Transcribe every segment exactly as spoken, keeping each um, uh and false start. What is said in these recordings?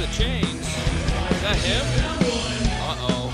chains. Is that him? Uh-oh.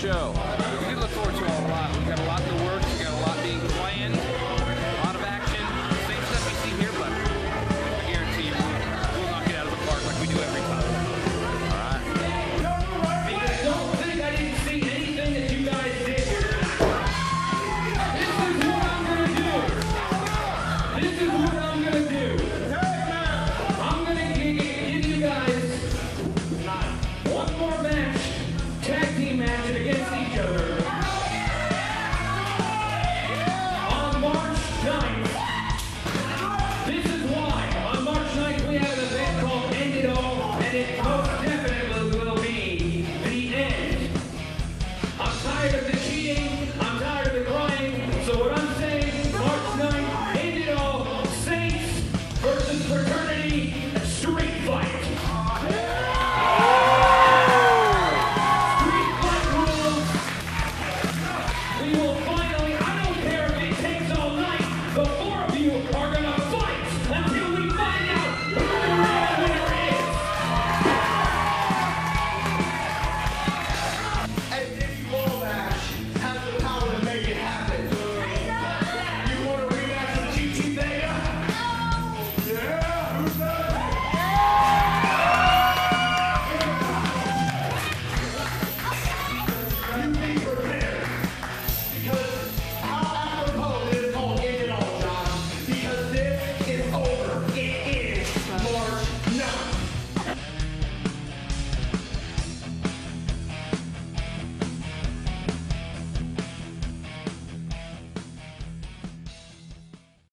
show? We can look forward to a lot. We've got a lot in the works. We've got a lot being planned. A lot of action. Same stuff you see here, but I guarantee you we'll knock it out of the park like we do every time. All right. I don't think I didn't see anything that you guys did here tonight. This is what I'm gonna do. This is what I'm gonna do. I'm gonna give, give you guys one more match, tag team match against each other. On March ninth. This is why. On March ninth we have an event called End It All, and it most definitely will be the end. I'm tired of the cheating. I'm tired of the crying. So what I'm saying, March ninth, End It All, Saints versus Fraternity, Street Fight. Street Fight rules. We will finally, I don't care if it takes all night, the four of you are gonna fight until we find out who the real winner is. And Dickie Ball Match has the power to make it happen. You want a rematch with G T Theta? Yeah, who's that? You be prepared. Because how apropos it is called End It All, Josh. Because this is over. It